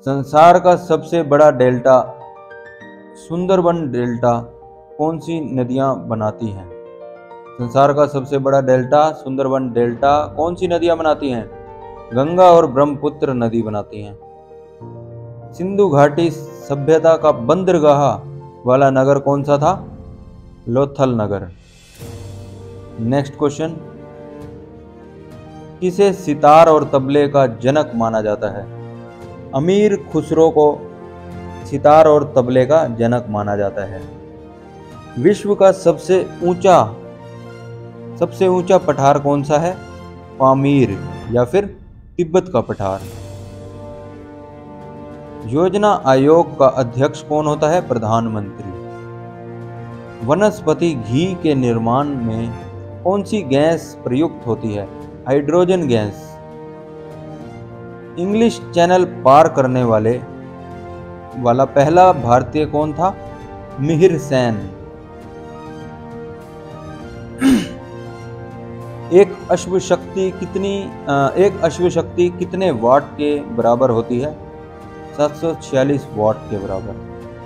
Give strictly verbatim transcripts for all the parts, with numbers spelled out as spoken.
संसार का सबसे बड़ा डेल्टा सुंदरबन डेल्टा कौन सी नदियां बनाती हैं? संसार का सबसे बड़ा डेल्टा सुंदरबन डेल्टा कौन सी नदियां बनाती हैं? गंगा और ब्रह्मपुत्र नदी बनाती हैं। सिंधु घाटी सभ्यता का बंदरगाह वाला नगर कौन सा था? लोथल नगर। नेक्स्ट क्वेश्चन, किसे सितार और तबले का जनक माना जाता है? अमीर खुसरो को सितार और तबले का जनक माना जाता है। विश्व का सबसे ऊंचा सबसे ऊंचा पठार कौन सा है? पामीर या फिर तिब्बत का पठार। योजना आयोग का अध्यक्ष कौन होता है? प्रधानमंत्री। वनस्पति घी के निर्माण में कौन सी गैस प्रयुक्त होती है? Hydrogen gas. इंग्लिश चैनल पार करने वाले वाला पहला भारतीय कौन था? मिहिर सेन। एक अश्व शक्ति कितनी एक अश्व शक्ति कितने वाट के बराबर होती है? सात सौ छियालीस वाट के बराबर।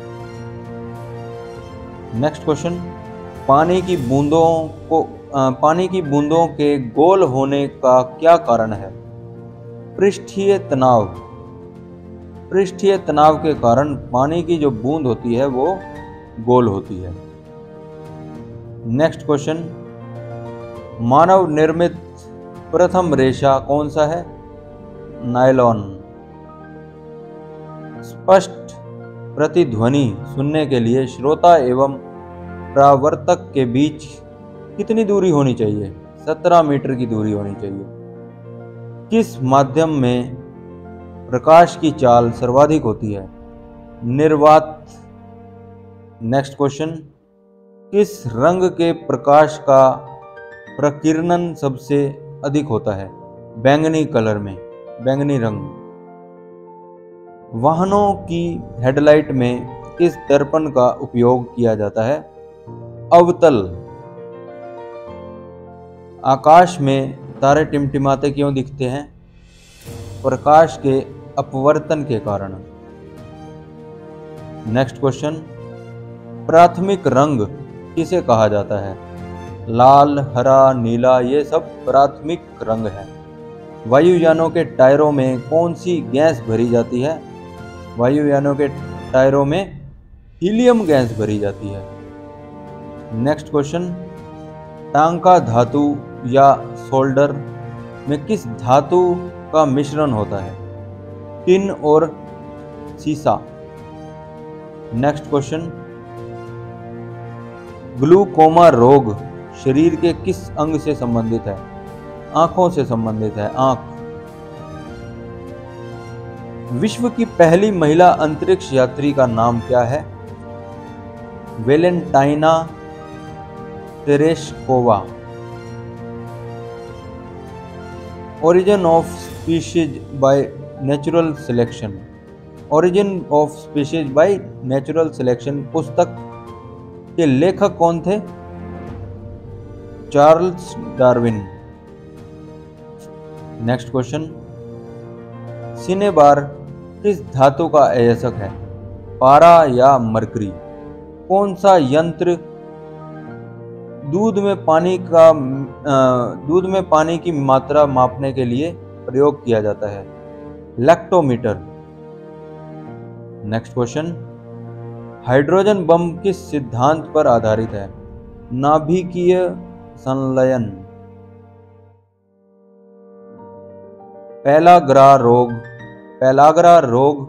नेक्स्ट क्वेश्चन, पानी की बूंदों को पानी की बूंदों के गोल होने का क्या कारण है? पृष्ठीय तनाव। पृष्ठीय तनाव के कारण पानी की जो बूंद होती है वो गोल होती है। नेक्स्ट क्वेश्चन, मानव निर्मित प्रथम रेशा कौन सा है? नायलॉन। स्पष्ट प्रतिध्वनि सुनने के लिए श्रोता एवं परावर्तक के बीच कितनी दूरी होनी चाहिए? सत्रह मीटर की दूरी होनी चाहिए। किस माध्यम में प्रकाश की चाल सर्वाधिक होती है? निर्वात। नेक्स्ट क्वेश्चन, किस रंग के प्रकाश का प्रकीर्णन सबसे अधिक होता है? बैंगनी कलर में, बैंगनी रंग। वाहनों की हेडलाइट में किस दर्पण का उपयोग किया जाता है? अवतल। आकाश में तारे टिमटिमाते क्यों दिखते हैं? प्रकाश के अपवर्तन के कारण। नेक्स्ट क्वेश्चन, प्राथमिक रंग किसे कहा जाता है? लाल, हरा, नीला, ये सब प्राथमिक रंग है। वायुयानों के टायरों में कौन सी गैस भरी जाती है? वायुयानों के टायरों में हीलियम गैस भरी जाती है। नेक्स्ट क्वेश्चन, टांका धातु या सोल्डर में किस धातु का मिश्रण होता है? टिन और सीसा। नेक्स्ट क्वेश्चन, ग्लूकोमा रोग शरीर के किस अंग से संबंधित है? आंखों से संबंधित है, आंख। विश्व की पहली महिला अंतरिक्ष यात्री का नाम क्या है? Valentina Tereshkova. Origin of species by natural selection. Origin of species by natural selection पुस्तक के लेखक कौन थे? Charles Darwin. Next question, cinnabar किस धातु का अयस्क है? पारा या मरकरी। कौन सा यंत्र दूध में पानी का दूध में पानी की मात्रा मापने के लिए प्रयोग किया जाता है? Lactometer. Next question, hydrogen bomb किस सिद्धांत पर आधारित है? नाभिकीय संलयन। पेलाग्रा रोग पेलाग्रा रोग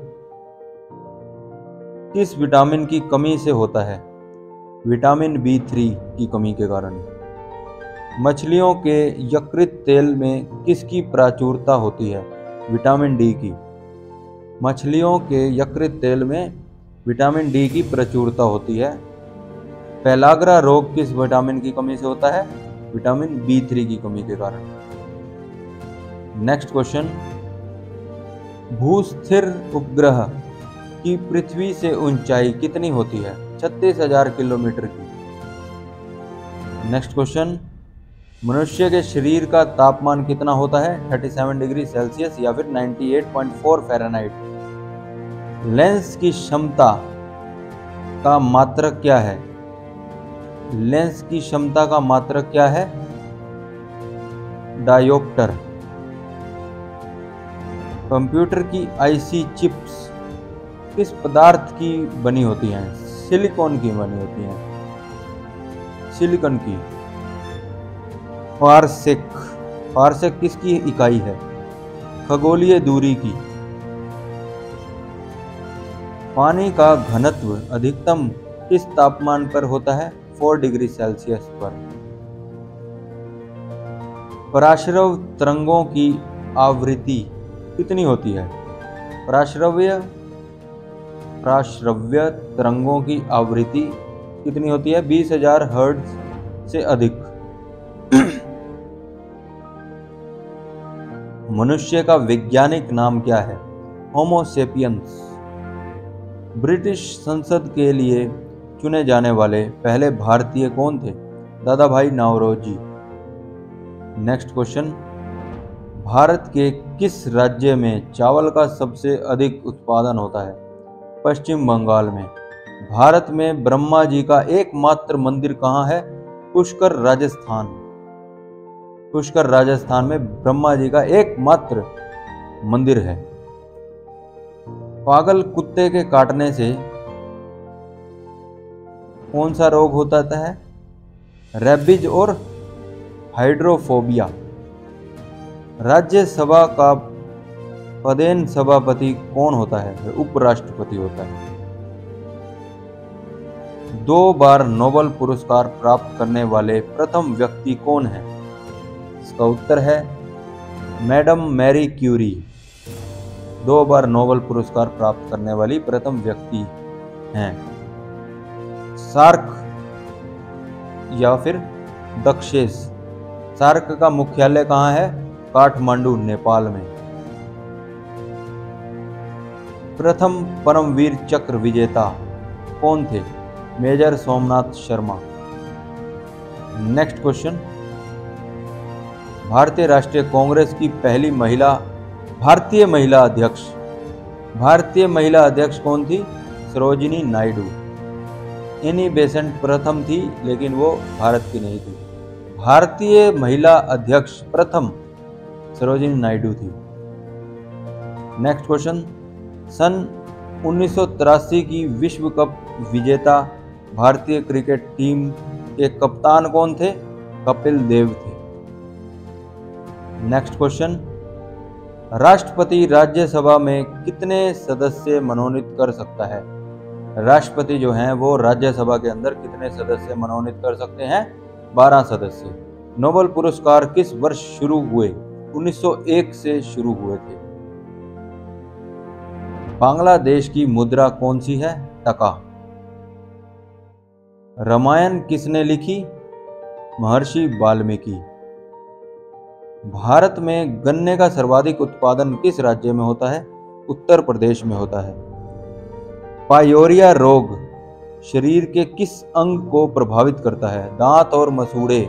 किस विटामिन की कमी से होता है? विटामिन बी थ्री की कमी के कारण। मछलियों के यकृत तेल में किसकी प्रचुरता होती है? विटामिन डी की। मछलियों के यकृत तेल में विटामिन डी की प्रचुरता होती है। पेलाग्रा रोग किस विटामिन की कमी से होता है? विटामिन बी थ्री की कमी के कारण। नेक्स्ट क्वेश्चन, भूस्थिर उपग्रह की पृथ्वी से ऊंचाई कितनी होती है? छत्तीस हजार किलोमीटर की। नेक्स्ट क्वेश्चन, मनुष्य के शरीर का तापमान कितना होता है? सैंतीस डिग्री सेल्सियस या फिर अट्ठानवे पॉइंट चार फ़ारेनहाइट। लेंस की क्षमता का मात्रक क्या है? लेंस की क्षमता का मात्रक क्या है? डायोप्टर। कंप्यूटर की आईसी चिप्स किस पदार्थ की बनी होती हैं? सिलिकॉन की बनी होती हैं, सिलिकॉन की। पारसेक, पारसेक किसकी इकाई है? खगोलीय दूरी की। पानी का घनत्व अधिकतम किस तापमान पर होता है? चार डिग्री सेल्सियस पर। पराश्रव तरंगों की आवृत्ति कितनी होती है? पराश्रव्य पराश्रव्य तरंगों की आवृत्ति कितनी होती है? बीस हजार हर्ट्ज से अधिक। मनुष्य का वैज्ञानिक नाम क्या है? होमो सेपियंस। ब्रिटिश संसद के लिए चुने जाने वाले पहले भारतीय कौन थे? दादा भाई नौरोजी। नेक्स्ट क्वेश्चन, भारत के किस राज्य में चावल का सबसे अधिक उत्पादन होता है? पश्चिम बंगाल में। भारत में ब्रह्मा जी का एकमात्र मंदिर कहाँ है? पुष्कर, राजस्थान। पुष्कर, राजस्थान में ब्रह्मा जी का एकमात्र मंदिर है। पागल कुत्ते के काटने से कौन सा रोग होता है? रेबीज और हाइड्रोफोबिया। राज्यसभा का पदेन सभापति कौन होता है? उपराष्ट्रपति होता है। दो बार नोबेल पुरस्कार प्राप्त करने वाले प्रथम व्यक्ति कौन है? इसका उत्तर है मैडम मैरी क्यूरी। दो बार नोबेल पुरस्कार प्राप्त करने वाली प्रथम व्यक्ति हैं। सार्क या फिर दक्षेस। सार्क का मुख्यालय कहाँ है? काठमांडू, नेपाल में। प्रथम परमवीर चक्र विजेता कौन थे? Major Somnath Sharma. Next question, भारतीय राष्ट्रीय कांग्रेस की पहली महिला भारतीय महिला अध्यक्ष भारतीय महिला अध्यक्ष कौन थी? सरोजिनी नायडू। एनी बेसेंट प्रथम थी, लेकिन वो भारत की नहीं थी। भारतीय महिला अध्यक्ष प्रथम सरोजिनी नायडू थी। नेक्स्ट क्वेश्चन, सन उन्नीस सौ तिरासी की विश्व कप विजेता भारतीय क्रिकेट टीम के कप्तान कौन थे? कपिल देव थे। नेक्स्ट क्वेश्चन, राष्ट्रपति राज्यसभा में कितने सदस्य मनोनीत कर सकता है? राष्ट्रपति जो हैं वो राज्यसभा के अंदर कितने सदस्य मनोनीत कर सकते हैं? बारह सदस्य। नोबेल पुरस्कार किस वर्ष शुरू हुए? उन्नीस सौ एक से शुरू हुए थे। बांग्लादेश की मुद्रा कौन सी है? टका। रामायण किसने लिखी? महर्षि वाल्मीकि। भारत में गन्ने का सर्वाधिक उत्पादन किस राज्य में होता है? उत्तर प्रदेश में होता है। पायोरिया रोग शरीर के किस अंग को प्रभावित करता है? दांत और मसूड़े।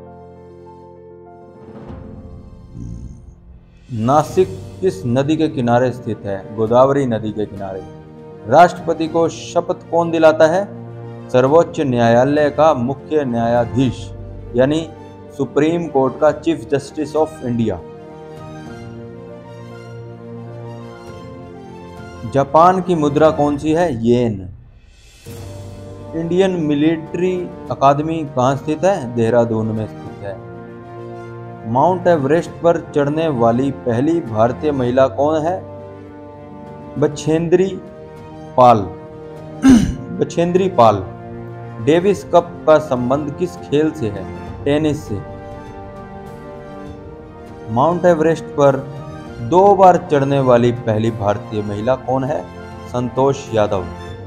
नासिक किस नदी के किनारे स्थित है? गोदावरी नदी के किनारे। राष्ट्रपति को शपथ कौन दिलाता है? सर्वोच्च न्यायालय का मुख्य न्यायाधीश, यानी सुप्रीम कोर्ट का chief justice of India. Japan की मुद्रा कौन सी है? येन। इंडियन मिलिट्री अकादमी कहाँ स्थित है? देहरादून में स्थित है। माउंट एवरेस्ट पर चढ़ने वाली पहली भारतीय महिला कौन है? बछेंद्री पाल। बछेंद्री पाल। डेविस कप का संबंध किस खेल से है? टेनिस से। माउंट एवरेस्ट पर दो बार चढ़ने वाली पहली भारतीय महिला कौन है? संतोष यादव।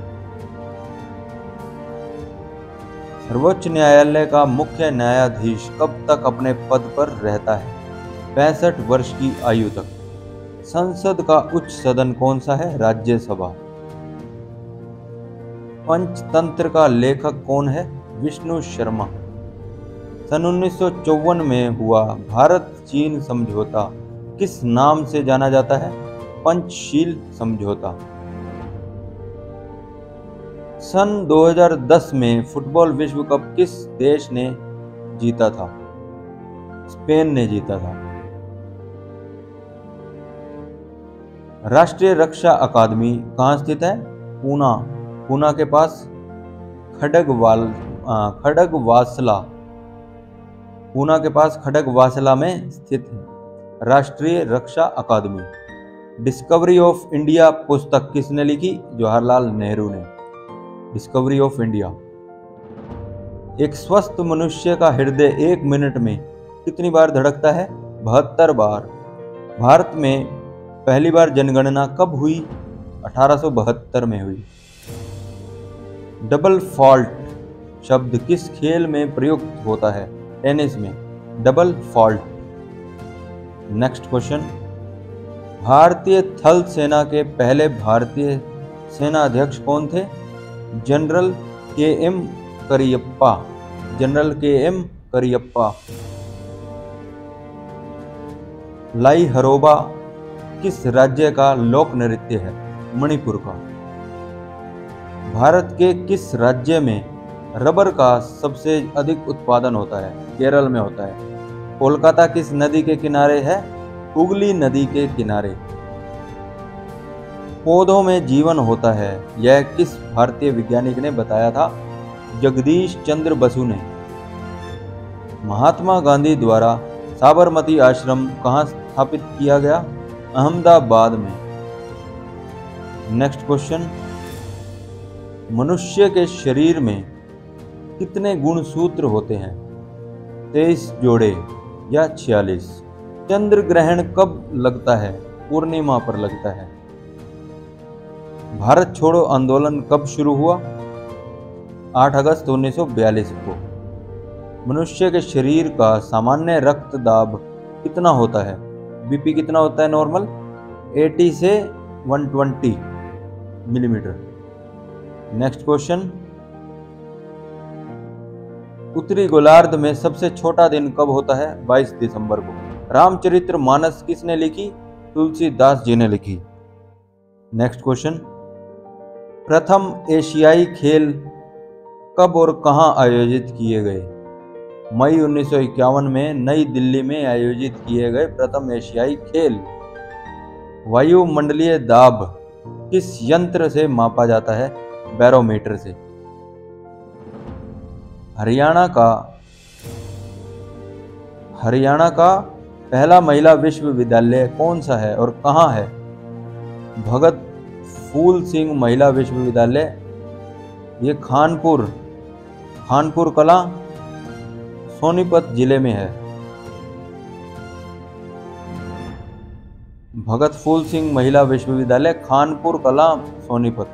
सर्वोच्च न्यायालय का मुख्य न्यायाधीश कब तक अपने पद पर रहता है? पैंसठ वर्ष की आयु तक। संसद का उच्च सदन कौन सा है? राज्यसभा। पंचतंत्र का लेखक कौन है? विष्णु शर्मा। सन उन्नीस सौ चौवन में हुआ भारत चीन समझौता किस नाम से जाना जाता है? पंचशील समझौता। सन दो हज़ार दस में फुटबॉल विश्व कप किस देश ने जीता था? स्पेन ने जीता था। राष्ट्रीय रक्षा अकादमी कहाँ स्थित है? पूना। पूना के पास खड़गवाल खड़गवासला पूना के पास खड़गवासला में स्थित है राष्ट्रीय रक्षा अकादमी। डिस्कवरी ऑफ इंडिया पुस्तक किसने लिखी? जवाहरलाल नेहरू ने। Discovery of India. एक स्वस्थ मनुष्य का हृदय एक मिनट में कितनी बार धड़कता है? बहत्तर बार। भारत में पहली बार जनगणना कब हुई? अठारह सौ बहत्तर में हुई। डबल फॉल्ट शब्द किस खेल में प्रयुक्त होता है? टेनिस में। Double fault. Next question. भारतीय थल सेना के पहले भारतीय सेना अध्यक्ष कौन थे? General K M Cariappa. General K M Cariappa. Lai Haroba किस राज्य का लोक नृत्य है? मणिपुर का। भारत के किस राज्य में रबर का सबसे अधिक उत्पादन होता है? केरल में होता है। कोलकाता किस नदी के किनारे है? हुगली नदी के किनारे। पौधों में जीवन होता है, यह किस भारतीय वैज्ञानिक ने बताया था? जगदीश चंद्र बसु ने। महात्मा गांधी द्वारा साबरमती आश्रम कहाँ स्थापित किया गया? अहमदाबाद में। Next question. मनुष्य के शरीर में कितने गुणसूत्र होते हैं? तेईस जोड़े या छियालीस। चंद्र ग्रहण कब लगता है? पूर्णिमा पर लगता है। भारत छोड़ो आंदोलन कब शुरू हुआ? आठ अगस्त उन्नीस सौ बयालीस को। मनुष्य के शरीर का सामान्य रक्त दाब कितना होता है? बीपी कितना होता है नॉर्मल? अस्सी से एक सौ बीस मिलीमीटर। Next question. उत्तरी गोलार्ध में सबसे छोटा दिन कब होता है? बाईस दिसंबर को। रामचरित्र मानस किसने लिखी? तुलसीदास जी ने लिखी। Next question. प्रथम एशियाई खेल कब और कहां आयोजित किए गए? मई उन्नीस सौ इक्यावन में नई दिल्ली में आयोजित किए गए प्रथम एशियाई खेल। वायुमंडलीय दाब किस यंत्र से मापा जाता है? बैरोमीटर से। हरियाणा का हरियाणा का पहला महिला विश्वविद्यालय कौन सा है और कहाँ है? भगत फूल सिंह महिला विश्वविद्यालय। ये खानपुर खानपुर कला सोनीपत जिले में है। भगत फूल सिंह महिला विश्वविद्यालय खानपुर कला सोनीपत।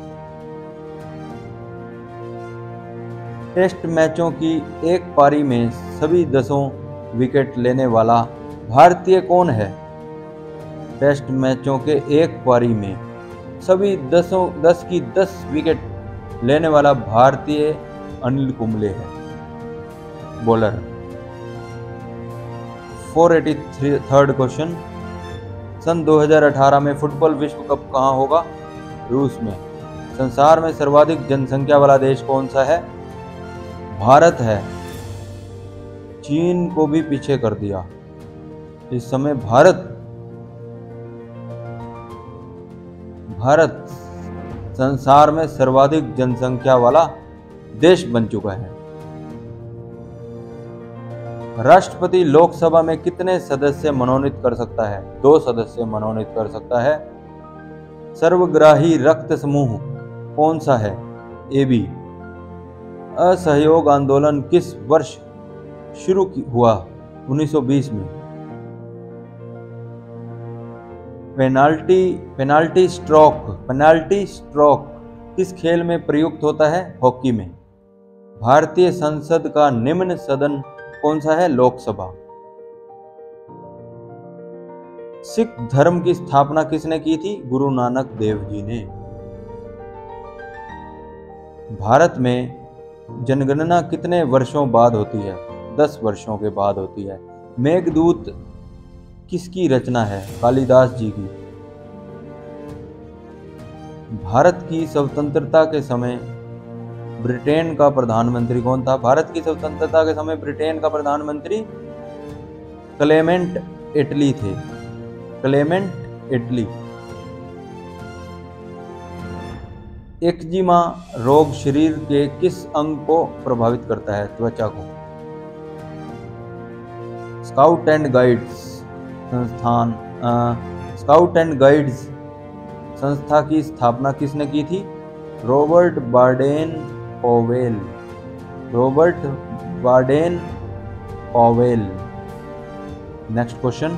टेस्ट मैचों की एक पारी में सभी दसों विकेट लेने वाला भारतीय कौन है? टेस्ट मैचों के एक पारी में सभी दसों दस की दस विकेट लेने वाला भारतीय अनिल कुंबले है, बॉलर। चार सौ तिरासी क्वेश्चन। सन दो हज़ार अठारह में फुटबॉल विश्व कप कहाँ होगा? रूस में। संसार में सर्वाधिक जनसंख्या वाला देश कौन सा है? भारत है। चीन को भी पीछे कर दिया। इस समय भारत भारत संसार में सर्वाधिक जनसंख्या वाला देश बन चुका है। राष्ट्रपति लोकसभा में कितने सदस्य मनोनीत कर सकता है? दो सदस्य मनोनीत कर सकता है। सर्वग्राही रक्त समूह कौन सा है? A B. असहयोग आंदोलन किस वर्ष शुरू हुआ? उन्नीस सौ बीस में। Penalty penalty stroke penalty stroke किस खेल में प्रयुक्त होता है? हॉकी में। भारतीय संसद का निम्न सदन कौन सा है? लोकसभा। सिख धर्म की स्थापना किसने की थी? गुरु नानक देव जी ने। भारत में जनगणना कितने वर्षों बाद होती है? दस वर्षों के बाद होती है। मेघदूत किसकी रचना है? कालिदास जी की। भारत की स्वतंत्रता के समय ब्रिटेन का प्रधानमंत्री कौन था? भारत की स्वतंत्रता के समय ब्रिटेन का प्रधानमंत्री क्लेमेंट एटली थे। क्लेमेंट एटली। एक्जिमा रोग शरीर के किस अंग को प्रभावित करता है? त्वचा को। स्काउट एंड गाइड्स संस्थान स्काउट एंड गाइड्स संस्था की स्थापना किसने की थी? Robert Baden Powell. Robert Baden Powell. Next question,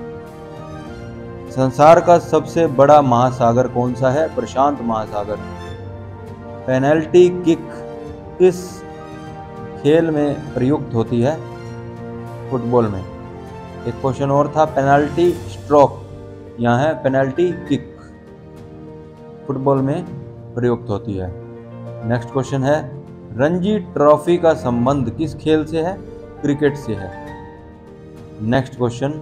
संसार का सबसे बड़ा महासागर कौन सा है? प्रशांत महासागर। पेनल्टी किक किस खेल में प्रयुक्त होती है? फुटबॉल में। एक क्वेश्चन और था, पेनल्टी स्ट्रोक, यहाँ है पेनल्टी किक, फुटबॉल में प्रयुक्त होती है। नेक्स्ट क्वेश्चन है, रणजी ट्रॉफी का संबंध किस खेल से है? क्रिकेट से है। नेक्स्ट क्वेश्चन,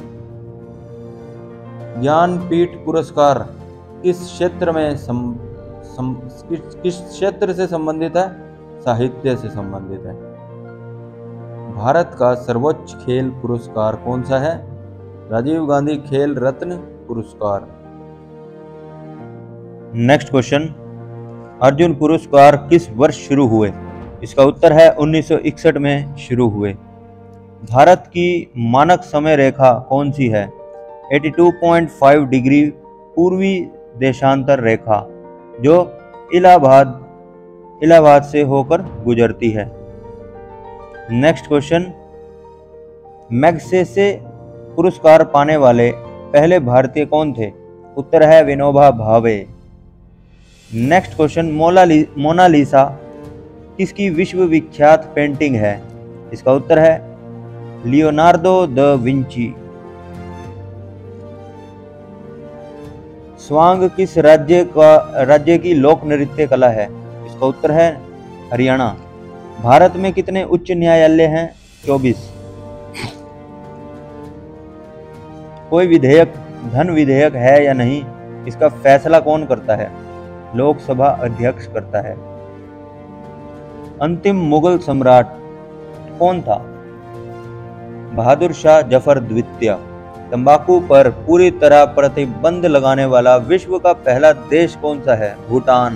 ज्ञानपीठ पुरस्कार किस क्षेत्र में सम, सम, किस, किस क्षेत्र से संबंधित है? साहित्य से संबंधित है। भारत का सर्वोच्च खेल पुरस्कार कौन सा है? राजीव गांधी खेल रत्न पुरस्कार। नेक्स्ट क्वेश्चन, अर्जुन पुरस्कार किस वर्ष शुरू हुए? इसका उत्तर है उन्नीस सौ इकसठ में शुरू हुए। भारत की मानक समय रेखा कौन सी है? बयासी पॉइंट पाँच डिग्री पूर्वी देशांतर रेखा, जो इलाहाबाद इलाहाबाद से होकर गुजरती है। नेक्स्ट क्वेश्चन, मैग्सेसे पुरस्कार पाने वाले पहले भारतीय कौन थे? उत्तर है Vinoba Bhave. Next question, Monali Mona Lisa किसकी विश्व विख्यात पेंटिंग है? इसका उत्तर है लियोनार्डो द विंची। स्वांग किस राज्य का राज्य की लोक नृत्य कला है? इसका उत्तर है हरियाणा। भारत में कितने उच्च न्यायालय हैं? चौबीस। कोई विधेयक धन विधेयक है या नहीं, इसका फैसला कौन करता है? लोकसभा अध्यक्ष करता है। अंतिम मुगल सम्राट कौन था? बहादुर शाह जफर द्वितीय। तंबाकू पर पूरी तरह प्रतिबंध लगाने वाला विश्व का पहला देश कौन सा है? भूटान।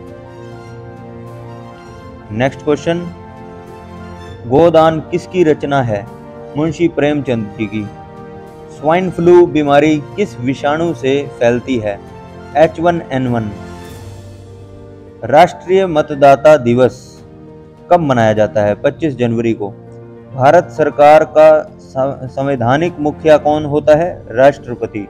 नेक्स्ट क्वेश्चन, गोदान किसकी रचना है? मुंशी प्रेमचंद जी की। स्वाइन फ्लू बीमारी किस विषाणु से फैलती है? H one N one. राष्ट्रीय मतदाता दिवस कब मनाया जाता है? पच्चीस जनवरी को। भारत सरकार का संवैधानिक मुखिया कौन होता है? राष्ट्रपति।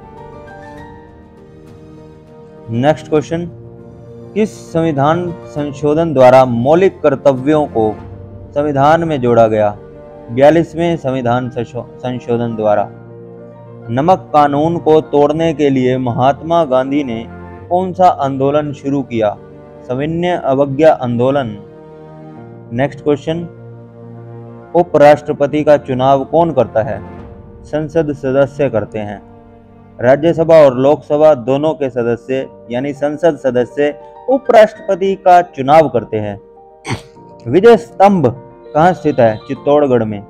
नेक्स्ट क्वेश्चन, किस संविधान संशोधन द्वारा मौलिक कर्तव्यों को संविधान में जोड़ा गया? बयालीसवें संविधान संशोधन द्वारा। नमक कानून को तोड़ने के लिए महात्मा गांधी ने कौन सा आंदोलन शुरू किया? सविनय अवज्ञा आंदोलन। नेक्स्ट क्वेश्चन, उपराष्ट्रपति का चुनाव कौन करता है? संसद सदस्य करते हैं। राज्यसभा और लोकसभा दोनों के सदस्य यानी संसद सदस्य उपराष्ट्रपति का चुनाव करते हैं। विजय स्तंभ कहाँ स्थित है? चित्तौड़गढ़ में।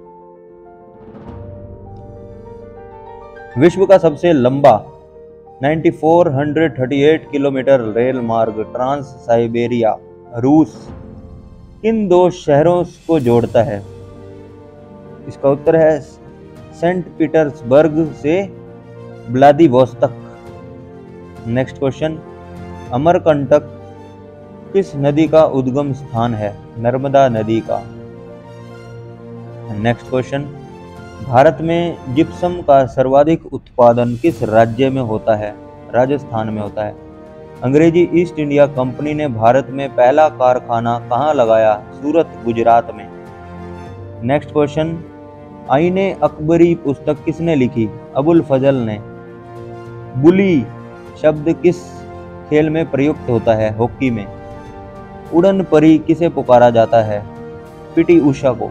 विश्व का सबसे लंबा चौरानवे सौ अड़तीस किलोमीटर रेल मार्ग ट्रांस साइबेरिया रूस किन दो शहरों को जोड़ता है? इसका उत्तर है सेंट पीटर्सबर्ग से व्लादिवोस्तोक। नेक्स्ट क्वेश्चन, अमरकंटक किस नदी का उद्गम स्थान है? नर्मदा नदी का। नेक्स्ट क्वेश्चन, भारत में जिप्सम का सर्वाधिक उत्पादन किस राज्य में होता है? राजस्थान में होता है। अंग्रेजी ईस्ट इंडिया कंपनी ने भारत में पहला कारखाना कहाँ लगाया? सूरत, गुजरात में। नेक्स्ट क्वेश्चन, आईने अकबरी पुस्तक किसने लिखी? अबुल फजल ने। बुली शब्द किस खेल में प्रयुक्त होता है? हॉकी में। उड़न परी किसे पुकारा जाता है? पीटी उषा को।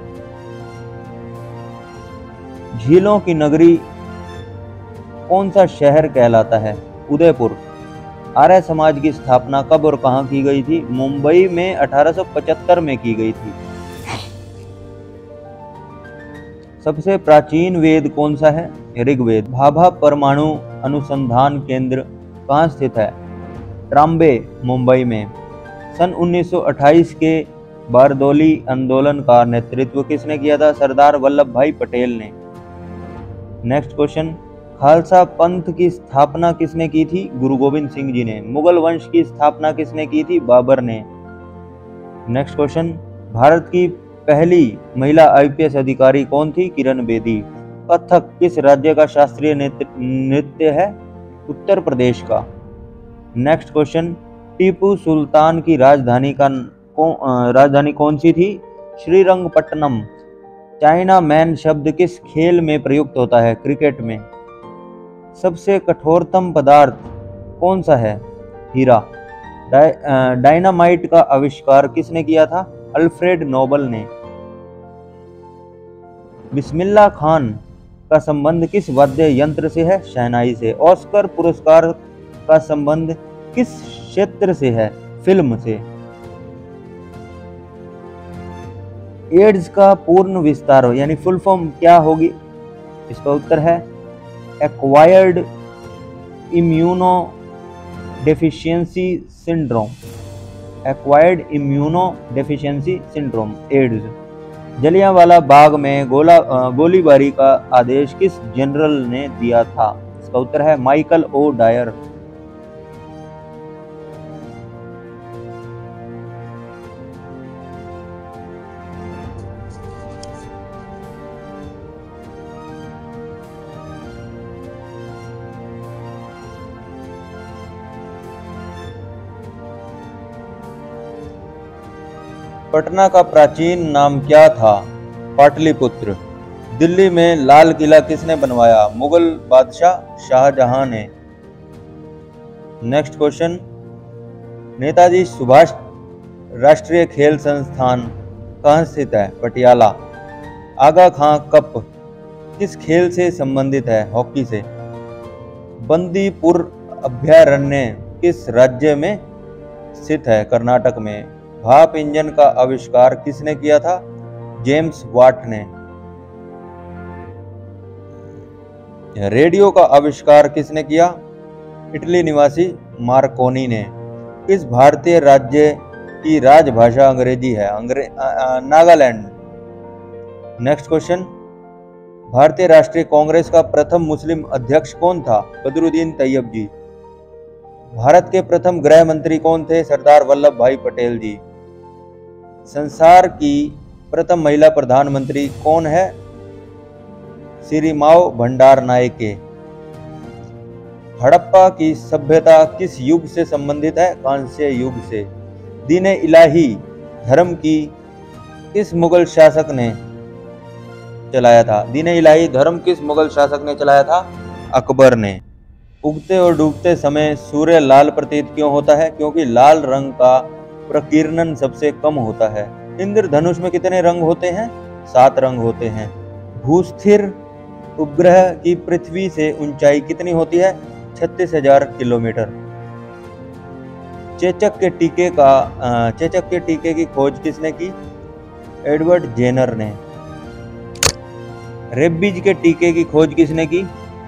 झीलों की नगरी कौन सा शहर कहलाता है? उदयपुर। आर्य समाज की स्थापना कब और कहाँ की गई थी? मुंबई में अठारह सौ पचहत्तर में की गई थी। सबसे प्राचीन वेद कौन सा है? ऋग्वेद। भाभा परमाणु अनुसंधान केंद्र कहाँ स्थित है? ट्राम्बे, मुंबई में। सन उन्नीस सौ अट्ठाईस के बारदोली आंदोलन का नेतृत्व किसने किया था? सरदार वल्लभ भाई पटेल ने। नेक्स्ट क्वेश्चन, खालसा पंथ की स्थापना किसने की थी? गुरु गोविंद सिंह जी ने। मुगल वंश की स्थापना किसने की थी? बाबर ने। नेक्स्ट क्वेश्चन, भारत की पहली महिला आईपीएस अधिकारी कौन थी? किरण बेदी। कथक किस राज्य का शास्त्रीय नृत्य है? उत्तर प्रदेश का। नेक्स्ट क्वेश्चन, टीपू सुल्तान की राजधानी का कौन राजधानी कौन सी थी? श्रीरंगपट्टनम। चाइना मैन शब्द किस खेल में प्रयुक्त होता है? क्रिकेट में। सबसे कठोरतम पदार्थ कौन सा है? हीरा। डाय, डायनामाइट का आविष्कार किसने किया था? अल्फ्रेड नोबल ने। बिस्मिल्लाह खान का संबंध किस वाद्य यंत्र से है? शहनाई से। ऑस्कर पुरस्कार का संबंध किस क्षेत्र से है? फिल्म से। एड्स का पूर्ण विस्तार यानी फुल फॉर्म क्या होगी? इसका उत्तर है acquired immunodeficiency syndrome. Acquired immunodeficiency syndrome, AIDS. Jallianwala Bagh में गोला गोलीबारी का आदेश किस जनरल ने दिया था? इसका उत्तर है माइकल ओ डायर। पटना का प्राचीन नाम क्या था? पाटलिपुत्र। दिल्ली में लाल किला किसने बनवाया? मुगल बादशाह शाहजहां ने। नेक्स्ट क्वेश्चन, नेताजी सुभाष राष्ट्रीय खेल संस्थान कहाँ स्थित है? पटियाला। आगा खां कप किस खेल से संबंधित है? हॉकी से। बंदीपुर अभयारण्य किस राज्य में स्थित है? कर्नाटक में। भाप इंजन का आविष्कार किसने किया था? जेम्स वाट ने। रेडियो का आविष्कार किसने किया? इटली निवासी मार्कोनी ने। किस भारतीय राज्य की राजभाषा अंग्रेजी है? अंग्रे नागालैंड। नेक्स्ट क्वेश्चन, भारतीय राष्ट्रीय कांग्रेस का प्रथम मुस्लिम अध्यक्ष कौन था? बदरुद्दीन तैयब जी। भारत के प्रथम गृह मंत्री कौन थे? सरदार वल्लभ भाई पटेल जी। संसार की प्रथम महिला प्रधानमंत्री कौन है? सिरिमाओ भंडार नायके। हड़प्पा की सभ्यता किस युग से संबंधित है? कांस्य युग से। दीन इलाही धर्म की किस मुगल शासक ने चलाया था? दीन इलाही धर्म किस मुगल शासक ने चलाया था? अकबर ने। उगते और डूबते समय सूर्य लाल प्रतीत क्यों होता है? क्योंकि लाल रंग का प्रकीर्णन सबसे कम होता है। इंद्रधनुष में कितने रंग होते हैं? सात रंग होते हैं। भूस्थिर उपग्रह की पृथ्वी से ऊंचाई कितनी होती है? छत्तीस हजार किलोमीटर। चेचक के टीके का चेचक के टीके की खोज किसने की? एडवर्ड जेनर ने। रेबीज के टीके की खोज किसने की?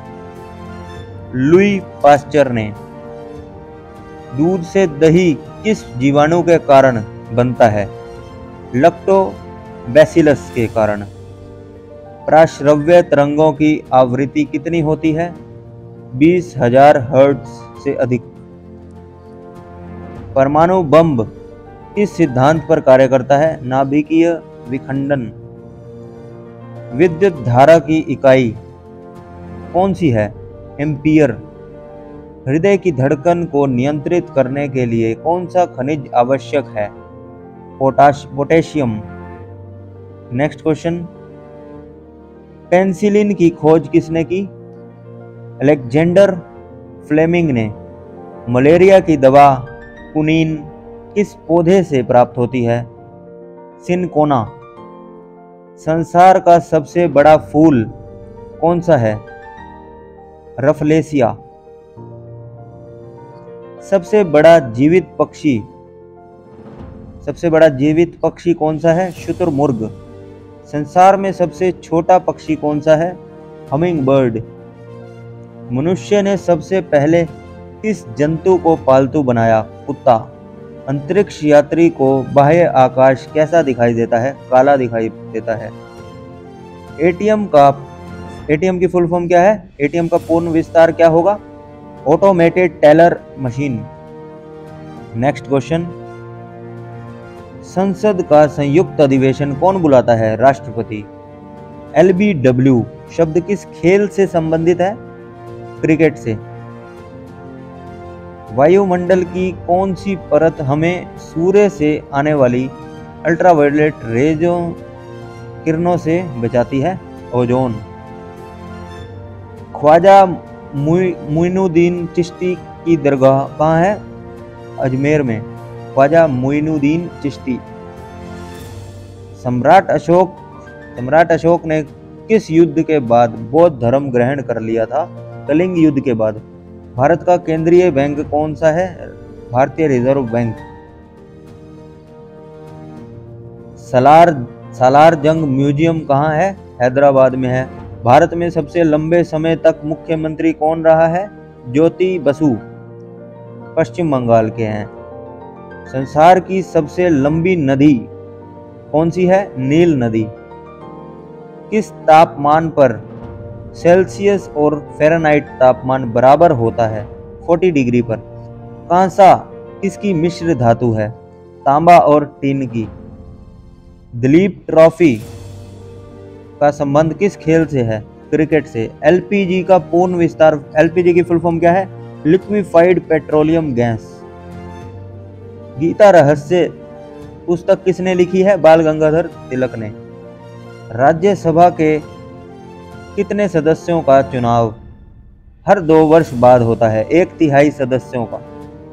लुई पास्चर ने। दूध से दही किस जीवाणु के कारण बनता है? लैक्टोबैसिलस के कारण। प्राश्रव्य तरंगों की आवृत्ति कितनी होती है? बीस हजार हर्ट्ज से अधिक। परमाणु बम किस सिद्धांत पर कार्य करता है? नाभिकीय विखंडन। विद्युत धारा की इकाई कौन सी है? एम्पियर। हृदय की धड़कन को नियंत्रित करने के लिए कौन सा खनिज आवश्यक है? Potash potassium. Next question, penicillin की खोज किसने की? अलेक्जेंडर फ्लेमिंग ने। मलेरिया की दवा कुनीन किस पौधे से प्राप्त होती है? सिनकोना। संसार का सबसे बड़ा फूल कौन सा है? रफलेसिया। सबसे बड़ा जीवित पक्षी सबसे बड़ा जीवित पक्षी कौन सा है? शुतुरमुर्ग। संसार में सबसे छोटा पक्षी कौन सा है? Hummingbird. मनुष्य ने सबसे पहले किस जंतु को पालतू बनाया? कुत्ता। अंतरिक्ष यात्री को बाह्य आकाश कैसा दिखाई देता है? काला दिखाई देता है। एटीएम का एटीएम की फुल फॉर्म क्या है? एटीएम का पूर्ण विस्तार क्या होगा? Automated teller machine. Next question, संसद का संयुक्त अधिवेशन कौन बुलाता है? राष्ट्रपति। एल बी डब्ल्यू शब्द किस खेल से संबंधित है? क्रिकेट से। वायुमंडल की कौन सी परत हमें सूर्य से आने वाली अल्ट्रावायलेट रेजों किरणों से बचाती है? ओजोन। ख्वाजा मुइनुद्दीन चिश्ती की दरगाह कहाँ है? अजमेर में। ख्वाजा मुइनुद्दीन चिश्ती। सम्राट अशोक सम्राट अशोक ने किस युद्ध के बाद बौद्ध धर्म ग्रहण कर लिया था? कलिंग युद्ध के बाद। भारत का केंद्रीय बैंक कौन सा है? भारतीय रिजर्व बैंक। सालार सालार जंग म्यूजियम कहाँ है? हैदराबाद में है। भारत में सबसे लंबे समय तक मुख्यमंत्री कौन रहा है? ज्योति बसु, पश्चिम बंगाल के हैं। संसार की सबसे लंबी नदी कौन सी है? नील नदी। किस तापमान पर सेल्सियस और फ़ारेनहाइट तापमान बराबर होता है? चालीस डिग्री पर। कांसा किसकी मिश्र धातु है? तांबा और टिन की। दिलीप ट्रॉफी का संबंध किस खेल से है? क्रिकेट से। एलपीजी का पूर्ण विस्तार एलपीजी की फुल फॉर्म क्या है? Liquefied petroleum gas. गीता रहस्य पुस्तक किसने लिखी है? बाल गंगाधर तिलक ने। राज्यसभा के कितने सदस्यों का चुनाव हर दो वर्ष बाद होता है? एक तिहाई सदस्यों का।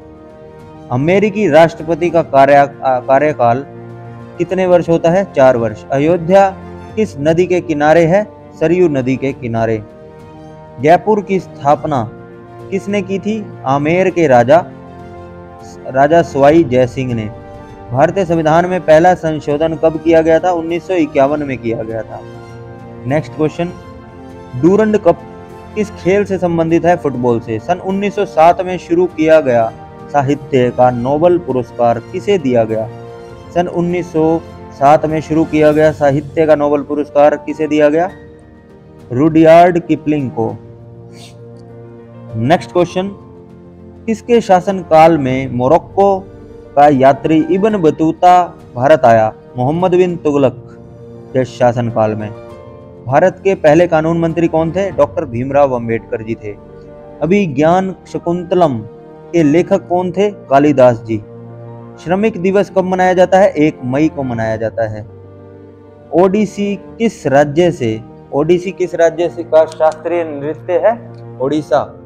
अमेरिकी राष्ट्रपति का कार्य कार्यकाल कितने वर्ष होता है? चार वर्ष। अयोध्या किस नदी के किनारे है? सरयू नदी के किनारे। जयपुर की स्थापना किसने की थी? आमेर के राजा राजा सवाई जयसिंह ने। भारतीय संविधान में पहला संशोधन कब किया गया था? उन्नीस सौ इक्यावन में किया गया था। नेक्स्ट क्वेश्चन, डूरंड कप किस खेल से संबंधित है? फुटबॉल से। सन उन्नीस सौ सात में शुरू किया गया साहित्य का नोबेल पुरस्कार किसे दिया गया? सन उन्नीस सौ सात में शुरू किया गया साहित्य का नोबेल पुरस्कार किसे दिया गया? रुडयार्ड किपलिंग को। नेक्स्ट क्वेश्चन, किसके शासनकाल में मोरक्को का यात्री इब्न बतूता भारत आया? मोहम्मद बिन तुगलक के शासनकाल में। भारत के पहले कानून मंत्री कौन थे? डॉक्टर भीमराव अंबेडकर जी थे। अभिज्ञान शकुंतलम के लेखक कौन थे? कालिदास जी। श्रमिक दिवस कब मनाया जाता है? एक मई को मनाया जाता है। ओडिसी किस राज्य से ओडिसी किस राज्य से का शास्त्रीय नृत्य है? ओडिशा।